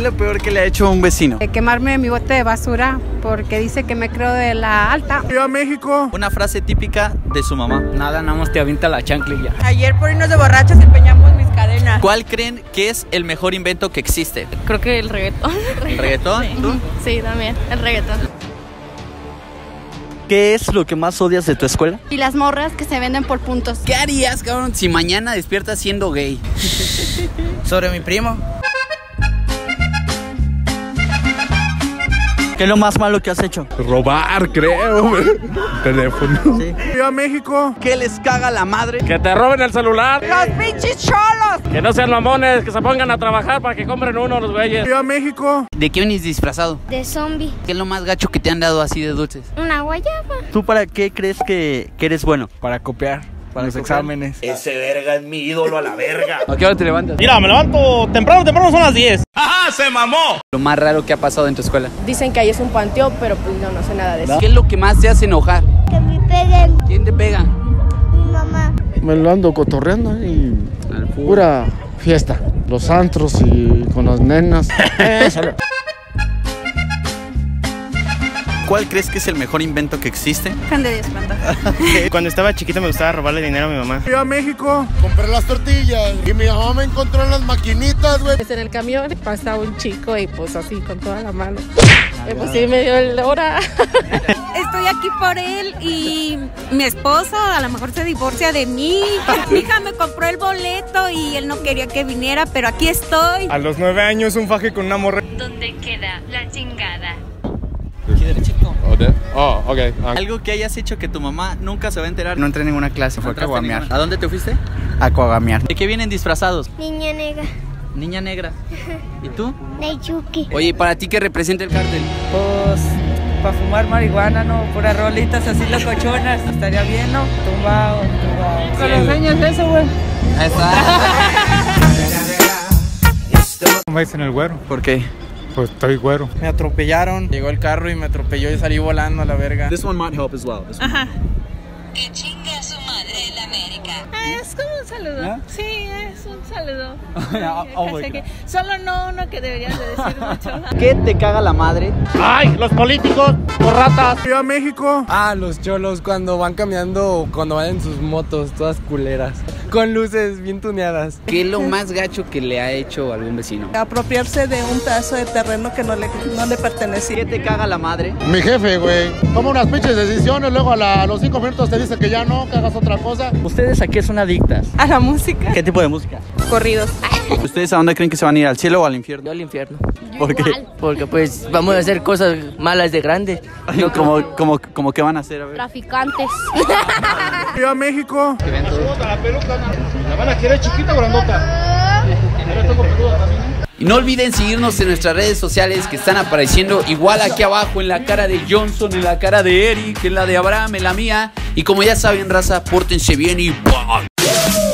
es lo peor que le ha hecho un vecino? Quemarme mi bote de basura porque dice que me creo de la alta. ¡Viva México! Una frase típica de su mamá. Nada, nada más te avienta la chanclilla. Ayer por irnos de borrachos empeñamos mis cadenas. ¿Cuál creen que es el mejor invento que existe? Creo que el reggaetón. ¿El reggaetón? Sí. ¿Tú? Sí, también, el reggaetón. ¿Qué es lo que más odias de tu escuela? Y las morras que se venden por puntos. ¿Qué harías, cabrón, si mañana despiertas siendo gay? Sobre mi primo. ¿Qué es lo más malo que has hecho? Robar, creo. Teléfono. Sí. ¡Viva México! ¿Qué les caga la madre? Que te roben el celular. ¡Los pinches cholos! Que no sean mamones, que se pongan a trabajar para que compren uno los güeyes. ¡Viva México! ¿De qué venís disfrazado? De zombie. ¿Qué es lo más gacho que te han dado así de dulces? Una guayaba. ¿Tú para qué crees que eres bueno? Para copiar. Para los copiar. exámenes. Ese verga es mi ídolo a la verga. ¿A qué hora te levantas? Mira, me levanto temprano son las 10. ¡Ajá, se mamó! Lo más raro que ha pasado en tu escuela. Dicen que ahí es un panteón, pero pues no sé nada de eso. ¿Qué es lo que más te hace enojar? Que me peguen. ¿Quién te pega? Mi mamá. Me lo ando cotorreando y pura fiesta. Los antros y con las nenas. ¿Cuál crees que es el mejor invento que existe? Dejan de desplanta. Cuando estaba chiquito me gustaba robarle dinero a mi mamá. ¡Viva México! Compré las tortillas y mi mamá me encontró en las maquinitas, güey. En el camión pasa un chico y pues así con toda la mano. Pues sí me dio el hora. Estoy aquí por él y mi esposo a lo mejor se divorcia de mí. Mi hija me compró el boleto y él no quería que viniera, pero aquí estoy. A los 9 años un faje con una morra. ¿Dónde queda la chingada? Aquí derechito. Oh, ok. Algo que hayas hecho que tu mamá nunca se va a enterar. No entré en ninguna clase, fue a entraste caguamear. ninguna. ¿A dónde te fuiste? A caguamear. ¿De qué vienen disfrazados? Niña negra. Niña negra. ¿Y tú? De Chucky. Oye, ¿para ti qué representa el cártel? Pues para fumar marihuana, ¿no? Puras rolitas así locochonas. Estaría bien, ¿no? Tumbado. Con los años eso, güey. ¿Cómo es en el güero? ¿Por qué? Pues estoy güero. Me atropellaron. Llegó el carro y me atropelló y salí volando a la verga. This one might help as well. Que chinga a su madre en América. Es como un saludo. ¿Ah? Sí, es un saludo. Casi que, solo no uno que deberías de decir mucho. ¿Qué te caga la madre? ¡Ay, los políticos! ¡Por ratas! ¡Viva México! Ah, los cholos cuando van caminando, cuando van en sus motos, todas culeras. Con luces bien tuneadas. ¿Qué es lo más gacho que le ha hecho algún vecino? Apropiarse de un pedazo de terreno que no le pertenecía. ¿Qué te caga la madre? Mi jefe, güey. Toma unas pinches decisiones, luego a los 5 minutos te dice que ya no, que hagas otra cosa. Ustedes aquí son adictas. A la música. ¿Qué tipo de música? Corridos. ¿Ustedes a dónde creen que se van a ir? ¿Al cielo o al infierno? Yo al infierno. ¿Por qué? Porque pues vamos a hacer cosas malas de grande. ¿Cómo que van a hacer? A ver. Traficantes. ¡Viva México! La van a querer chiquita o grandota. Y no olviden seguirnos en nuestras redes sociales que están apareciendo igual aquí abajo, en la cara de Johnson, en la cara de Eric, en la de Abraham, en la mía. Y como ya saben, raza, pórtense bien y ¡bye!